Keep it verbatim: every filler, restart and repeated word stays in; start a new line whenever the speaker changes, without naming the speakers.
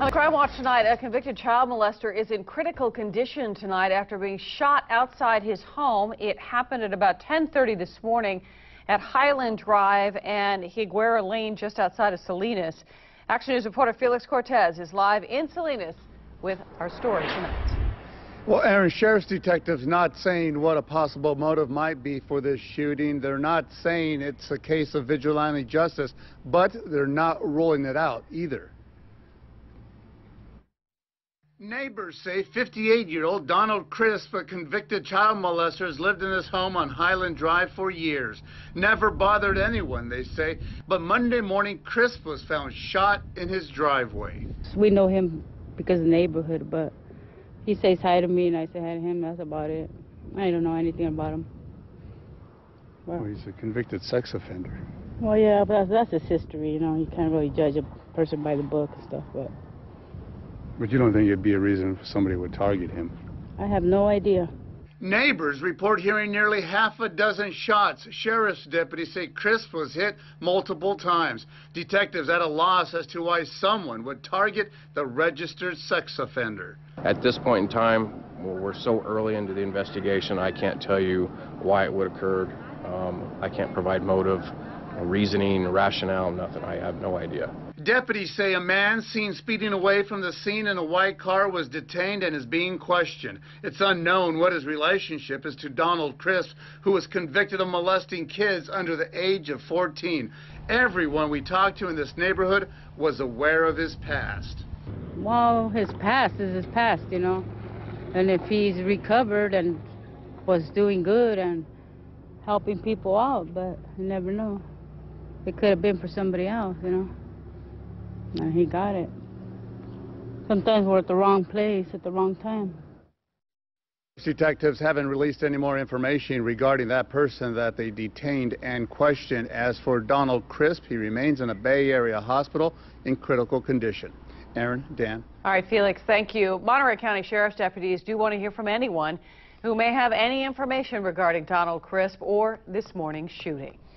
On Crime Watch tonight, a convicted child molester is in critical condition tonight after being shot outside his home. It happened at about ten thirty this morning at Highland Drive and Higuera Lane just outside of Salinas. Action News reporter Felix Cortez is live in Salinas with our story tonight.
Well, Aaron, sheriff's detectives not saying what a possible motive might be for this shooting. They're not saying it's a case of vigilante justice, but they're not ruling it out either. Neighbors say fifty-eight-year-old Donald Crisp, a convicted child molester, has lived in his home on Highland Drive for years. Never bothered anyone, they say. But Monday morning, Crisp was found shot in his driveway.
We know him because of the neighborhood, but he says hi to me and I say hi to him. That's about it. I don't know anything about him.
Well, well he's a convicted sex offender.
Well, yeah, but that's, that's his history, you know. You can't really judge a person by the book and stuff, but...
But you don't think it'd be a reason somebody would target him?
I have no idea.
Neighbors report hearing nearly half a dozen shots. Sheriff's deputies say Crisp was hit multiple times. Detectives at a loss as to why someone would target the registered sex offender.
At this point in time, we're so early into the investigation, I can't tell you why it would have occurred. Um, I can't provide motive, reasoning, rationale, nothing. I have no idea.
Deputies say a man seen speeding away from the scene in a white car was detained and is being questioned. It's unknown what his relationship is to Donald Crisp, who was convicted of molesting kids under the age of fourteen. Everyone we talked to in this neighborhood was aware of his past.
Well, his past is his past, you know. And if he's recovered and was doing good and helping people out, but you never know. It could have been for somebody else, you know. And he got it. Sometimes we're at the wrong place at the wrong time.
Detectives haven't released any more information regarding that person that they detained and questioned. As for Donald Crisp, he remains in a Bay Area hospital in critical condition. Aaron, Dan.
All right, Felix, thank you. Monterey County Sheriff's deputies do want to hear from anyone who may have any information regarding Donald Crisp or this morning's shooting.